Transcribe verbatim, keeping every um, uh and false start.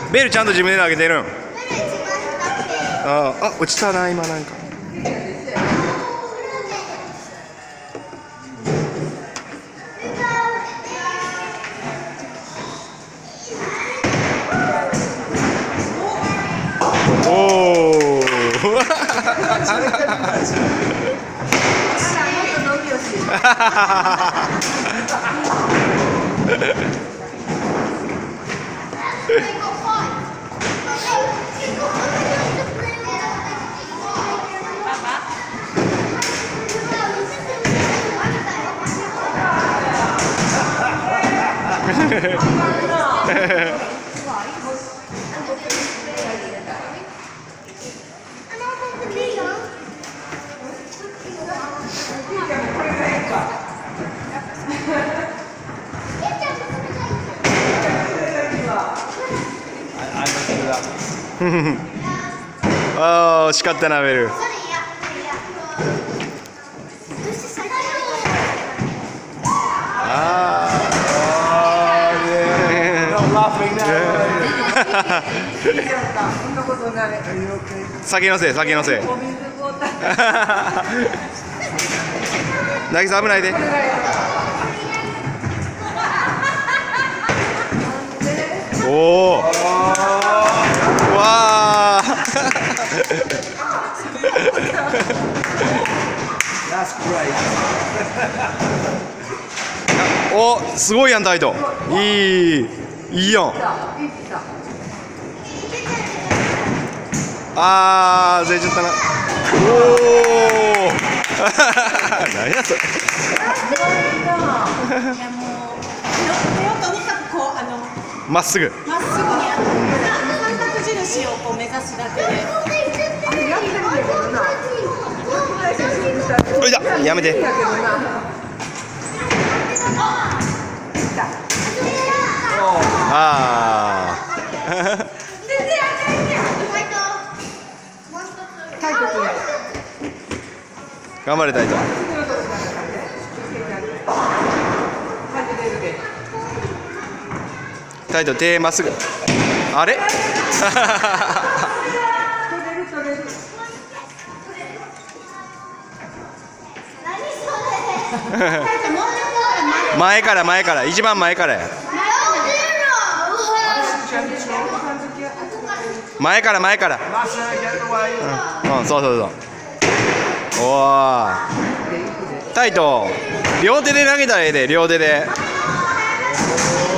ベルちゃんと自分で投げてるん。ああ、落ちたな今なんか。おお。ああ、惜しかったなベル。ああ。酒のせい、酒のせい。なぎさ危ないで。おお。わあ。お、すごいやんタイト。いい、いいやん。あー、ずれちゃったな。おお。何やそれ。まっすぐ。 まっすぐにあって三角印をこう目指すだけで。 おいだ、やめて。ああ。頑張れタイト。タイト手まっすぐ。あれ？前から前から一番前からや。前から前から。うん、うん、そうそうそう。おお。タイト両手で投げたらええで、両手で。